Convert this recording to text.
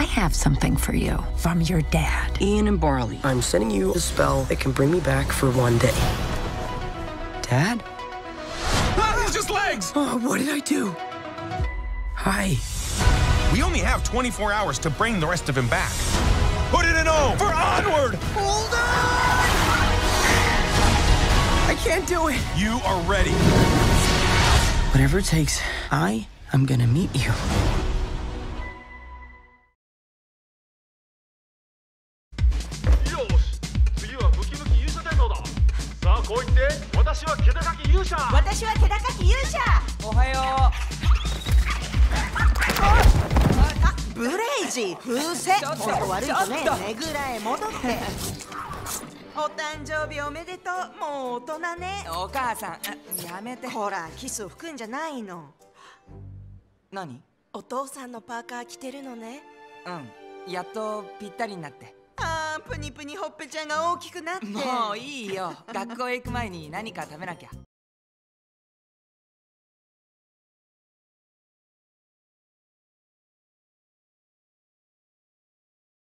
I have something for you from your dad. Ian and Barley, I'm sending you a spell that can bring me back for one day. Dad? Ah, it's just legs! Oh, what did I do? Hi. We only have 24 hours to bring the rest of him back. Put it in O for onward! Hold on! I can't do it. You are ready. Whatever it takes, I am gonna meet you. こう言って私は気高き勇者。 私は気高き勇者。 おはよう。ブレイジー風船。本当悪いとね、ねぐらへ戻って。お誕生日おめでとう。もう大人ね。 お母さん、やめて。 ほら、キスを吹くんじゃないの。 何？ お父さんのパーカー着てるのね。 うん、やっとぴったりになって。 ああ、プニプニほっぺちゃんが大きくなって。 もういいよ。学校へ行く前に何か食べなきゃ。